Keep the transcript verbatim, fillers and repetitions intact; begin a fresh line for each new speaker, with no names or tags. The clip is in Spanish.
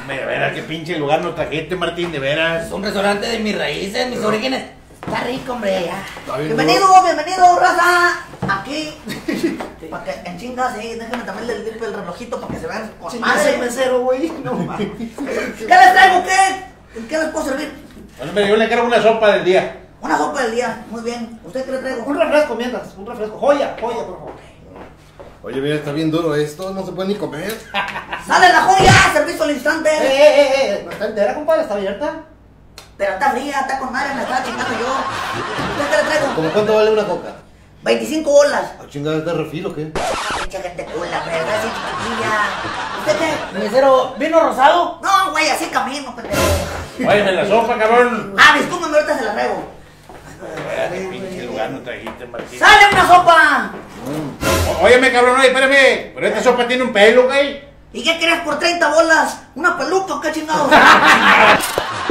De veras, qué pinche lugar nos trajiste, Martín, de veras.
Es un restaurante de mis raíces, mis orígenes. Está rico, hombre. Ya.
Bienvenido, bienvenido, raza. Aquí. Para que en chingas, sí, déjenme también el, el, el relojito para que se vean con madre.
el mesero, güey. No mames.
¿Qué les traigo? ¿Qué? ¿En qué les puedo servir?
Bueno, yo le quiero una sopa del día.
Una sopa del día. Muy bien. ¿Usted qué le traigo?
Un refresco, mientras. Un refresco. Joya, joya, por favor.
Oye, mira, está bien duro esto, no se puede ni comer.
¡Sale la joya! ¡Servicio al instante!
Eh, eh, eh, eh. ¿No está entera, compadre? ¿Está abierta?
Pero está fría, está con madre, me estaba chingando yo. ¿Usted qué le traigo?
¿Cómo cuánto vale una coca?
veinticinco bolas.
¿A chingada de refil o qué?
Pinche gente cula, pero así chiquitilla. ¿Usted qué?
Mesero, ¿vino rosado?
No, güey, así camino, pendejo.
Váyame la sopa, cabrón.
Ah, discúlpeme, ahorita se la traigo.
De veras, qué pinche lugar nos trajiste, Martín.
¡Sale una sopa!
O- Óyeme, cabrón, oye, espérame. Pero esta sopa tiene un pelo, güey.
¿Y qué querés por treinta bolas? ¿Una peluca o qué chingados?